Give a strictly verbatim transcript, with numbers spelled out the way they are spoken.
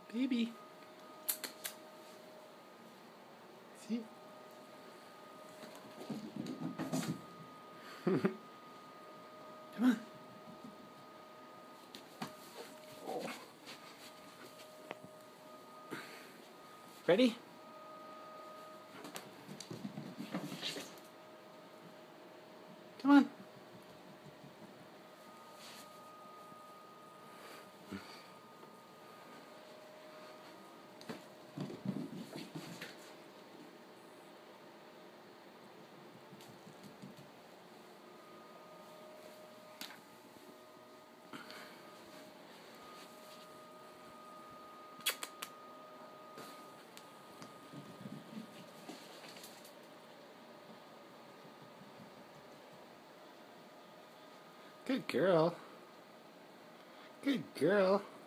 Baby. See? Come on. Oh. Ready? Come on. Good girl. Good girl.